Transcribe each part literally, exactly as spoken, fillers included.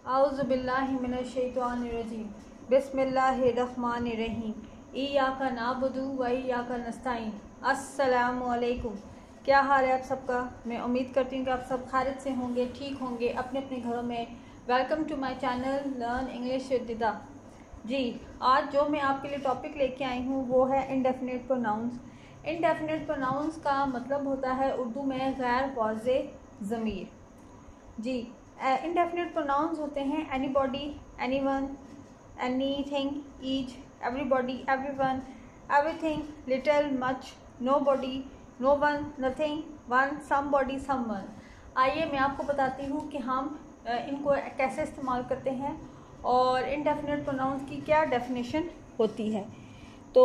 औज़ुबिल्लाहि मिनश्शैतानिर्रजीम बिस्मिल्लाहिर्रहमानिर्रहीम इय्याका नअबुदु व इय्याका नस्तईन। अस्सलामु अलैकुम। क्या हाल है आप सबका? मैं उम्मीद करती हूँ कि आप सब खैरियत से होंगे, ठीक होंगे अपने अपने घरों में। Welcome to my channel learn English with दिदा। जी, आज जो मैं आपके लिए टॉपिक लेके आई हूँ वो है इंडेफिनिट प्रोनाउंस। इंडेफिनिट प्रोनाउंस का मतलब होता है उर्दू में गैर वाज़े ज़मीर। जी, इंडेफिनिट प्रोनाउंस होते हैं anybody, anyone, anything, each, everybody, everyone, everything, little, much, nobody, no one, nothing, one, somebody, someone. आइए मैं आपको बताती हूँ कि हम इनको कैसे इस्तेमाल करते हैं और इंडेफिनिट प्रोनाउंस की क्या डेफिनेशन होती है। तो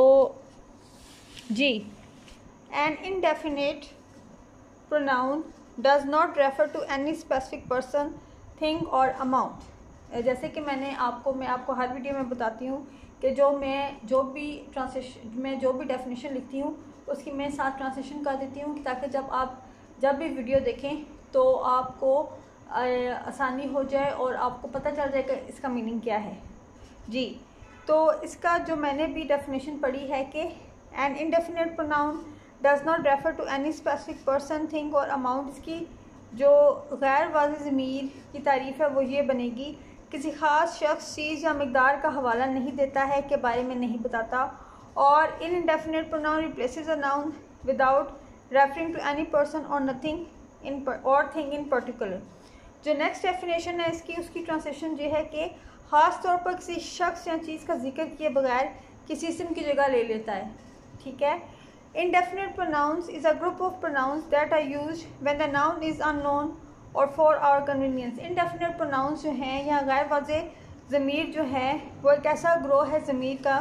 जी, an indefinite pronoun does not refer to any specific person, thing और अमाउंट। जैसे कि मैंने आपको मैं आपको हर वीडियो में बताती हूँ कि जो मैं जो भी ट्रांसलेशन में जो भी डेफिनेशन लिखती हूँ उसकी मैं साथ ट्रांसलेशन कर देती हूँ ताकि जब आप जब भी वीडियो देखें तो आपको आसानी हो जाए और आपको पता चल जाए कि इसका मीनिंग क्या है। जी, तो इसका जो मैंने भी डेफिनेशन पढ़ी है कि an indefinite pronoun does not refer to any specific person, thing और अमाउंट। इसकी जो गैर वाज़े ज़मीर की तारीफ़ है वो ये बनेगी, किसी ख़ास शख्स, चीज़ या मकदार का हवाला नहीं देता है, के बारे में नहीं बताता। और इन indefinite pronoun replaces a noun without referring to any person और नथिंग इन और थिंग इन पर्टिकुलर। जो नेक्स्ट डेफिनेशन है इसकी, उसकी ट्रांसलेशन ये है कि ख़ास तौर पर किसी शख्स या चीज़ का जिक्र किए बगैर किसी इस्म की जगह ले लेता है। ठीक है। Indefinite pronouns is a group of pronouns that are used when the noun is unknown or for our convenience. Indefinite pronouns जो हैं या गैर वाज़े ज़मीर जो है वो एक ऐसा ग्रोह है ज़मीर का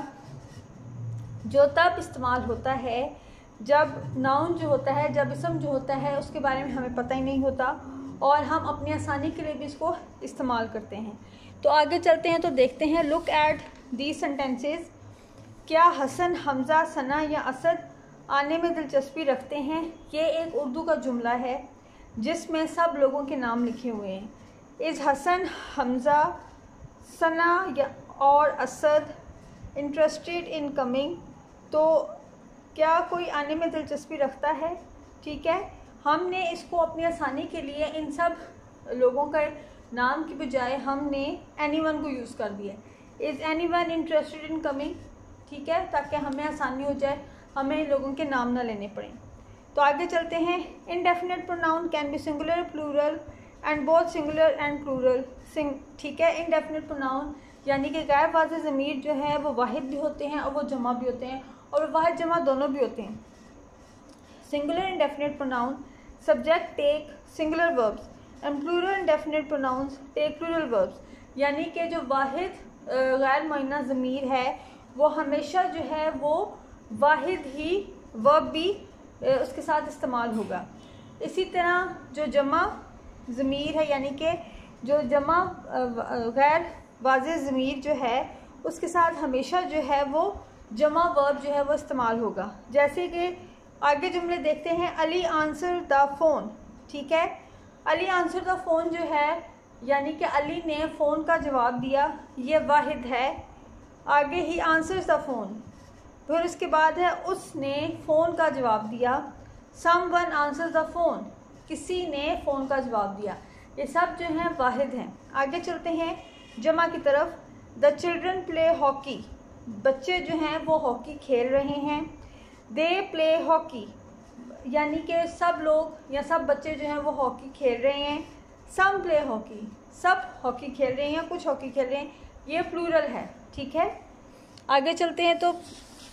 जो तब इस्तेमाल होता है जब नाउन जो होता है, जब इसम जो होता है उसके बारे में हमें पता ही नहीं होता और हम अपनी आसानी के लिए भी इसको इस्तेमाल करते हैं। तो आगे चलते हैं तो देखते हैं, लुक एट दी सेंटेंसेस। क्या हसन, हमज़ा, सना या असद आने में दिलचस्पी रखते हैं? ये एक उर्दू का जुमला है जिसमें सब लोगों के नाम लिखे हुए हैं। इज़ हसन, हमज़ा, सना या और असद इंटरेस्टेड इन कमिंग? तो क्या कोई आने में दिलचस्पी रखता है? ठीक है, हमने इसको अपनी आसानी के लिए इन सब लोगों के नाम की बजाय हमने एनीवन को यूज़ कर दिया। Is anyone interested in coming? ठीक है, ताकि हमें आसानी हो जाए, हमें लोगों के नाम ना लेने पड़ें। तो आगे चलते हैं। Indefinite pronoun can be singular, plural and both singular and plural. सिंग ठीक है, इंडेफिनिट प्रोनाउन यानी कि गैर वाज़े ज़मीर जो है वो वाहिद भी होते हैं और वो जमा भी होते हैं और वाहिद जमा दोनों भी होते हैं। Singular indefinite pronoun subject take singular verbs and plural indefinite pronouns take plural verbs. यानी कि जो वाहिद गैर मुअन्नस ज़मीर है वो हमेशा जो है वो वाहिद ही वर्ब भी उसके साथ इस्तेमाल होगा। इसी तरह जो जमा ज़मीर है यानी कि जो जमा गैर वाज़े ज़मीर जो है उसके साथ हमेशा जो है वो जमा वर्ब जो है वो इस्तेमाल होगा। जैसे कि आगे जुमले देखते हैं, अली आंसर द फ़ोन। ठीक है, अली आंसर द फ़ोन जो है यानी कि अली ने फ़ोन का जवाब दिया, ये वाहिद है। आगे ही आंसर्स द फ़ोन, फिर उसके बाद है उसने फ़ोन का जवाब दिया। Someone answers the phone, किसी ने फ़ोन का जवाब दिया। ये सब जो हैं वाहिद हैं। आगे चलते हैं जमा की तरफ। द चिल्ड्रन प्ले हॉकी, बच्चे जो हैं वो हॉकी खेल रहे हैं। दे प्ले हॉकी यानी कि सब लोग या सब बच्चे जो हैं वो हॉकी खेल रहे हैं। सम प्ले हॉकी, सब हॉकी खेल रहे हैं, कुछ हॉकी खेल रहे हैं, ये प्लूरल है। ठीक है, आगे चलते हैं तो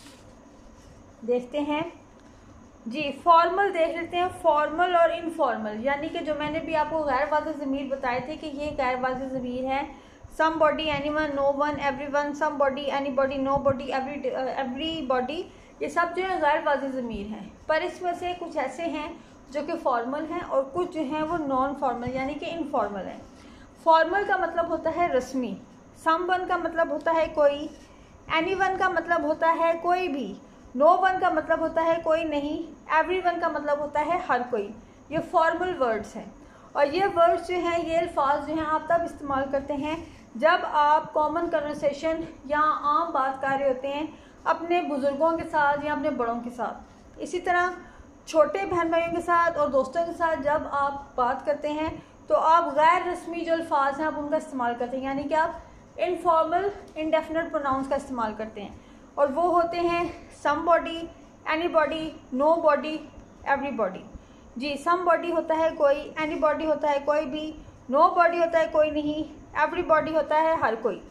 देखते हैं जी, फॉर्मल देख लेते हैं। फॉर्मल और इनफॉर्मल यानी कि जो मैंने भी आपको गैर वाज़े ज़मीर बताए थे कि ये गैर वाज़े ज़मीर हैं। Somebody, anyone, no one, everyone, somebody, anybody, nobody, every everybody, ये सब जो है गैर वाज़े ज़मीर हैं। पर इसमें से कुछ ऐसे हैं जो कि फॉर्मल हैं और कुछ जो हैं वो नॉन फॉर्मल यानी कि इनफॉर्मल हैं। फॉर्मल का मतलब होता है रस्मी, सम वन का मतलब होता है कोई, एनीवन का मतलब होता है कोई भी, नो वन का मतलब होता है कोई नहीं, एवरी वन का मतलब होता है हर कोई। ये फॉर्मल वर्ड्स हैं। और ये वर्ड्स जो हैं, ये अल्फाज जो हैं आप तब इस्तेमाल करते हैं जब आप कॉमन कन्वर्सेशन या आम बात कर रहे होते हैं अपने बुज़ुर्गों के साथ या अपने बड़ों के साथ। इसी तरह छोटे बहन भाइयों के साथ और दोस्तों के साथ जब आप बात करते हैं तो आप गैर रस्मी जो अल्फाज हैं आप उनका इस्तेमाल करते हैं, यानी कि आप इनफॉर्मल इंडेफिनिट प्रोनाउंस का इस्तेमाल करते हैं। और वो होते हैं समबॉडी, एनीबॉडी, नोबॉडी, एवरीबॉडी। जी, समबॉडी होता है कोई, एनीबॉडी होता है कोई भी, नोबॉडी होता है कोई नहीं, एवरीबॉडी होता है हर कोई।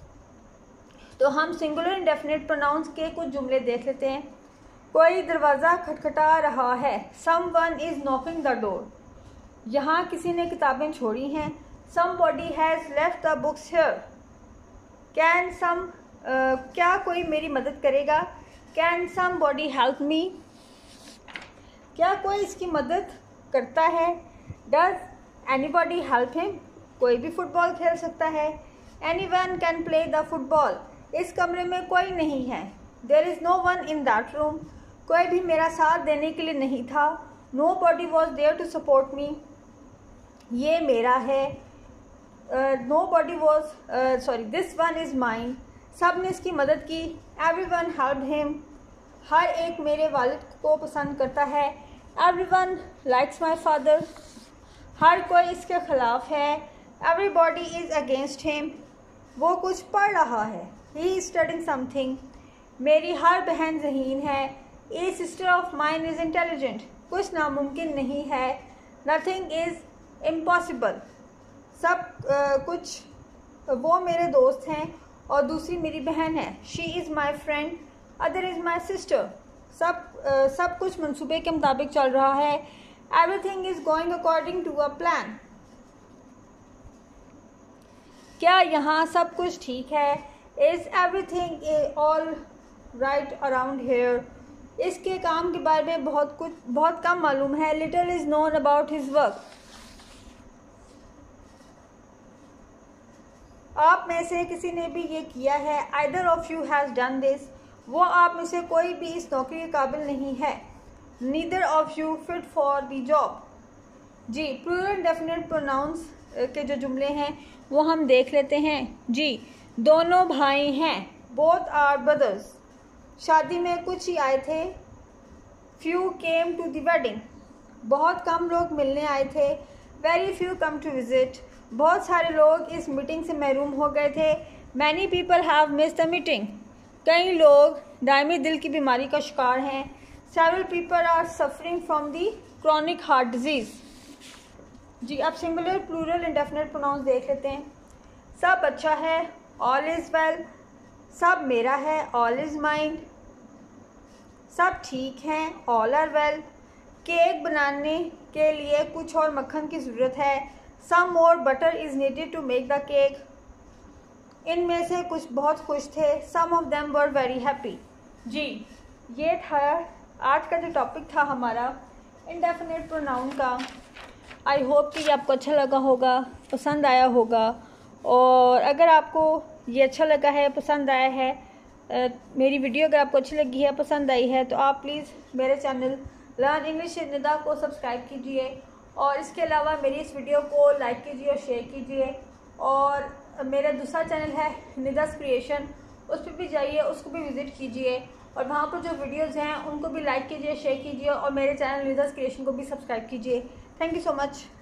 तो हम सिंगुलर इंडेफिनिट प्रोनाउंस के कुछ जुमले देख लेते हैं। कोई दरवाज़ा खटखटा रहा है, someone is knocking the door. यहाँ किसी ने किताबें छोड़ी हैं, somebody has left the books here. Can some क्या कोई मेरी मदद करेगा, कैन समबॉडी हेल्प मी। क्या कोई इसकी मदद करता है, डज एनीबॉडी हेल्प हिम। कोई भी फुटबॉल खेल सकता है, anyone can play the football. इस कमरे में कोई नहीं है, there is no one in that room. कोई भी मेरा साथ देने के लिए नहीं था, nobody was there to support me. ये मेरा है, nobody was sorry this one is mine. सब ने इसकी मदद की, एवरी वन हेल्प हिम। हर एक मेरे वालिद को पसंद करता है, everyone likes my father. हर कोई इसके ख़िलाफ़ है, एवरीबॉडी इज़ अगेंस्ट हिम। वो कुछ पढ़ रहा है, ही इज़ स्टडिंग समथिंग। मेरी हर बहन ज़हीन है, a sister of mine is intelligent. कुछ नामुमकिन नहीं है, नथिंग इज़ इम्पॉसिबल। सब uh, कुछ वो मेरे दोस्त हैं और दूसरी मेरी बहन है, she is my friend, other is my sister. सब uh, सब कुछ मंसूबे के मुताबिक चल रहा है, everything is going according to a plan. क्या यहाँ सब कुछ ठीक है, is everything all right around here. इसके काम के बारे में बहुत कुछ बहुत कम मालूम है, little is known about his work. आप में से किसी ने भी ये किया है, either of you has done this. वो आप में से कोई भी इस नौकरी के काबिल नहीं है, neither of you fit for the job. जी, प्लूरल इंडेफिनिट प्रोनाउंस के जो जुमले हैं वो हम देख लेते हैं। जी, दोनों भाई हैं, बोथ आर ब्रदर्स। शादी में कुछ ही आए थे, few came to the wedding. बहुत कम लोग मिलने आए थे, very few come to visit. बहुत सारे लोग इस मीटिंग से महरूम हो गए थे, many people have missed the meeting. कई लोग दायमी दिल की बीमारी का शिकार हैं, several people are suffering from the chronic heart disease. जी, अब सिंगुलर प्लूरल इंडेफिनिट प्रोनाउंस देख लेते हैं। सब अच्छा है, ऑल इज़ वेल। सब मेरा है, ऑल इज़ माइन। सब ठीक हैं, ऑल आर वेल। केक बनाने के लिए कुछ और मक्खन की ज़रूरत है, some more butter is needed to make the cake. इनमें से कुछ बहुत खुश थे, some of them were very happy. जी, ये था आज का जो टॉपिक था हमारा इंडेफिनिट प्रोनाउन का। आई होप कि ये आपको अच्छा लगा होगा, पसंद आया होगा। और अगर आपको ये अच्छा लगा है, पसंद आया है, आ, मेरी वीडियो अगर आपको अच्छी लगी है, पसंद आई है, तो आप प्लीज़ मेरे channel learn English with Nida को सब्सक्राइब कीजिए। और इसके अलावा मेरी इस वीडियो को लाइक कीजिए और शेयर कीजिए। और मेरा दूसरा चैनल है निदास क्रिएशन, उस पर भी जाइए, उसको भी विज़िट कीजिए। और वहाँ पर जो वीडियोज़ हैं उनको भी लाइक कीजिए, शेयर कीजिए और मेरे चैनल निदास क्रिएशन को भी सब्सक्राइब कीजिए। Thank you so much.